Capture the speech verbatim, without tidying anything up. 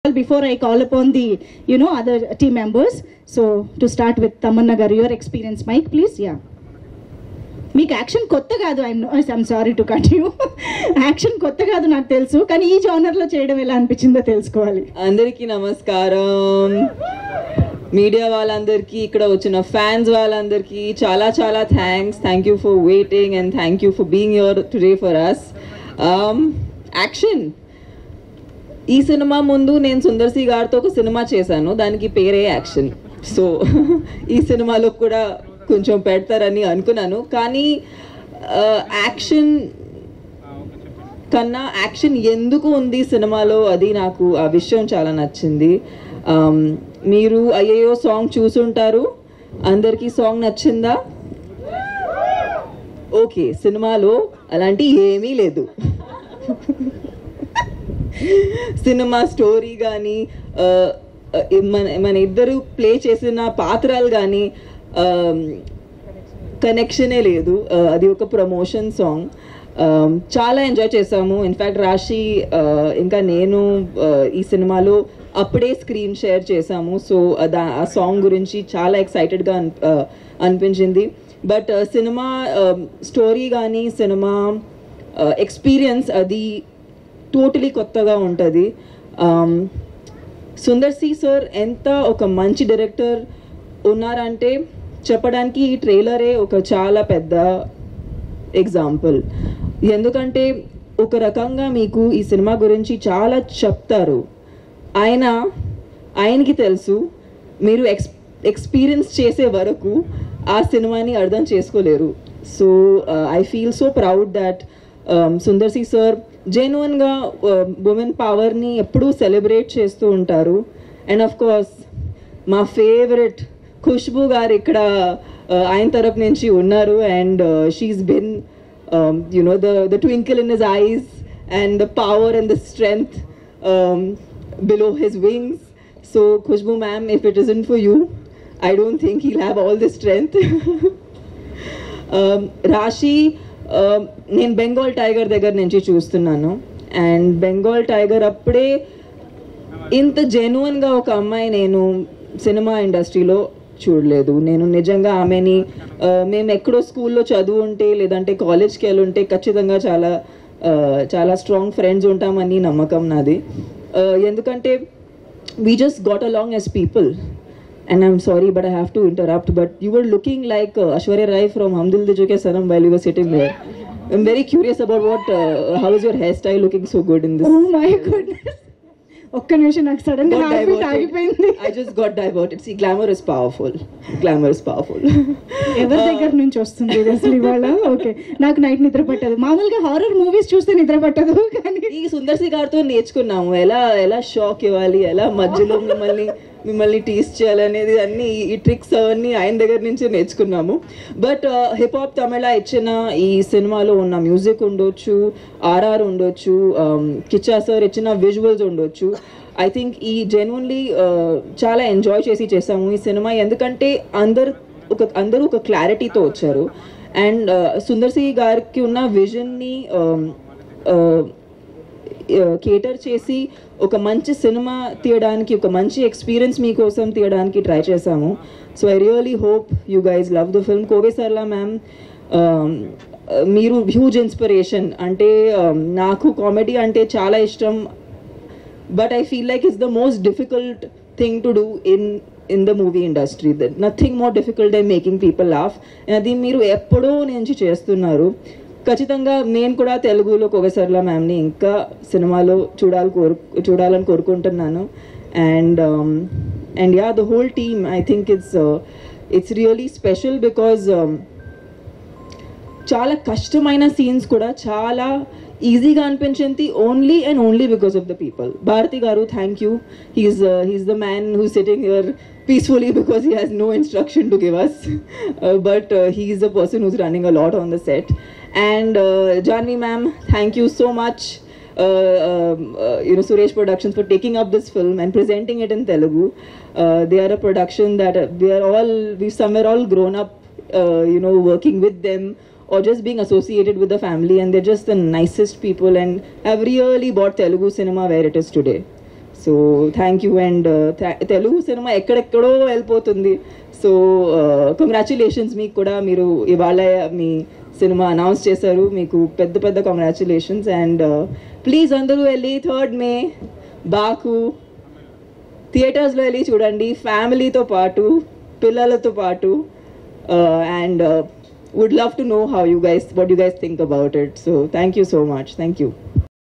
Before I call upon the, you know, other team members. So to start with Tamanna garu, your experience. Mike, please. Yeah. మీకు action కొత్త కాదు. I'm I'm sorry to cut you. Action కొత్త కాదు నాకు తెలుసు, కానీ ఈ జానర్లో చేయడం ఎలా అనిపించిందో తెలుసుకోవాలి. అందరికీ నమస్కారం. మీడియా వాళ్ళందరికీ, ఇక్కడ వచ్చిన ఫ్యాన్స్ వాళ్ళందరికీ చాలా చాలా thanks. Thank you for waiting and thank you for being your today for us. Action, ఈ సినిమా ముందు నేను సుందర్ సి గారితో ఒక సినిమా చేశాను, దానికి పేరే యాక్షన్. సో ఈ సినిమాలో కూడా కొంచెం పెడతారని అనుకున్నాను, కానీ యాక్షన్ కన్నా యాక్షన్ ఎందుకు ఉంది సినిమాలో అది నాకు ఆ విషయం చాలా నచ్చింది. మీరు అయ్యో సాంగ్ చూసుంటారు, అందరికీ సాంగ్ నచ్చిందా? ఓకే, సినిమాలో అలాంటి ఏమీ లేదు. సినిమా స్టోరీ కానీ మన మన ఇద్దరు ప్లే చేసిన పాత్రలు కానీ కనెక్షనే లేదు. అది ఒక ప్రమోషన్ సాంగ్. చాలా ఎంజాయ్ చేసాము. ఇన్ఫ్యాక్ట్ రాశి ఇంకా నేను ఈ సినిమాలో అప్పుడే స్క్రీన్ షేర్ చేసాము. సో దా ఆ సాంగ్ గురించి చాలా ఎక్సైటెడ్గా అనిపించింది. బట్ సినిమా స్టోరీ కానీ సినిమా ఎక్స్పీరియన్స్ అది టోటలీ కొత్తగా ఉంటుంది. సుందర్ సి సార్ ఎంత ఒక మంచి డైరెక్టర్ ఉన్నారంటే చెప్పడానికి ఈ ట్రైలరే ఒక చాలా పెద్ద ఎగ్జాంపుల్. ఎందుకంటే ఒక రకంగా మీకు ఈ సినిమా గురించి చాలా చెప్తారు, ఆయన ఆయనకి తెలుసు, మీరు ఎక్స్ ఎక్స్పీరియన్స్ చేసే వరకు ఆ సినిమాని అర్థం చేసుకోలేరు. So I feel so proud that Sundar C sir జెన్యున్గా ఉమెన్ పవర్ని ఎప్పుడూ సెలబ్రేట్ చేస్తూ ఉంటారు. అండ్ ఆఫ్ కోర్స్ మా ఫేవరెట్ ఖుష్బూ గారు ఇక్కడ ఆయన తరపు నుంచి ఉన్నారు. And she's been you know the the twinkle in his eyes and the power and the strength below his wings. So Khushbu ma'am, if it isn't for you, I don't think he'll have all the strength. Raashi, నేను Bengal tiger దగ్గర నుంచి చూస్తున్నాను. And Bengal tiger అప్పుడే ఇంత జెన్యున్గా ఒక అమ్మాయి నేను సినిమా ఇండస్ట్రీలో చూడలేదు. నేను నిజంగా ఆమెని మేము ఎక్కడో స్కూల్లో చదువు ఉంటే లేదంటే కాలేజ్కి వెళ్ళి ఉంటే ఖచ్చితంగా చాలా చాలా స్ట్రాంగ్ ఫ్రెండ్స్ ఉంటామని నమ్మకం నాది. ఎందుకంటే we just got along as people. And I'm sorry, but I have to interrupt. But you were looking like uh, Aishwarya Rai from Hum Dil De Chuke Sanam while you were sitting there. I'm very curious about what. Uh, how is your hairstyle looking so good in this? Oh my goodness! ఒక్క నిమిషం, నాకు sudden గా heart ఆగిపోయింది. I just got diverted. See, glamour is powerful. Glamour is powerful. ఎవరి దగ్గర నుంచి వస్తుంది అసలు ఇవాళ? ఓకే, నాకు నైట్ నిద్ర పట్టదు. మామూలుగా హారర్ మూవీస్ చూస్తే నిద్ర పట్టదు, కానీ ఈ సుందర్ సి గారితో నేర్చుకున్నాము ఎలా ఎలా షాక్ ఇవ్వాలి, ఎలా మధ్యలో మిమ్మల్ని మిమ్మల్ని టీస్ చేయాలనేది అన్ని ఈ ట్రిక్స్ అవన్నీ ఆయన దగ్గర నుంచి నేర్చుకున్నాము. బట్ హిప్ హాప్ తమిళ ఇచ్చిన ఈ సినిమాలో ఉన్న మ్యూజిక్ ఉండొచ్చు, ఆర్ఆర్ ఉండొచ్చు, కిచ్చా సార్ ఇచ్చిన విజువల్స్ ఉండొచ్చు. ఐ థింక్ ఈ జెన్యున్లీ చాలా ఎంజాయ్ చేసి చేసాము ఈ సినిమా. ఎందుకంటే అందరు ఒక అందరూ ఒక క్లారిటీతో వచ్చారు. అండ్ సుందర్ సి గారికి ఉన్న విజన్ని కేటర్ చేసి ఒక మంచి సినిమా తీయడానికి, ఒక మంచి ఎక్స్పీరియన్స్ మీకోసం తీయడానికి ట్రై చేశాము. So I really hope you guys love the film. Kovai Sarala ma'am, మీరు హ్యూజ్ ఇన్స్పిరేషన్. అంటే నాకు కామెడీ అంటే చాలా ఇష్టం, but I feel like it's the most difficult thing to do in in the movie industry. Nothing more difficult than making people laugh. అది మీరు ఎప్పుడో నుంచి చేస్తున్నారు. ఖచ్చితంగా నేను కూడా తెలుగులో కోవెసర్లా మ్యామ్ని ఇంకా సినిమాలో చూడాలి కోరు చూడాలని కోరుకుంటున్నాను. And and yeah, the whole team, I think it's it's really special because చాలా కష్టమైన సీన్స్ కూడా చాలా ఈజీగా అనిపించింది, only and only because of the people. Bharathi garu, thank you. He's he's the man who sitting here peacefully because he has no instruction to give us, uh, but uh, he is the person who's running a lot on the set. And uh, Janvi ma'am, thank you so much, uh, um, uh, you know, Suresh Productions, for taking up this film and presenting it in Telugu. Uh, they are a production that uh, we are all, we've somewhere all grown up, uh, you know, working with them or just being associated with the family, and they're just the nicest people and have really brought Telugu cinema where it is today. So thank you. And Telugu cinema ఎక్కడెక్కడో వెళ్ళిపోతుంది. So congratulations మీకు కూడా, మీరు ఇవాళ మీ cinema announce చేశారు, మీకు పెద్ద పెద్ద కంగ్రాచులేషన్స్. అండ్ ప్లీజ్ అందరూ వెళ్ళి థర్డ్ మే బాకు థియేటర్స్లో వెళ్ళి చూడండి, ఫ్యామిలీతో పాటు పిల్లలతో పాటు. And would love to know how you guys, what you guys think about it. So thank you so much. Thank you.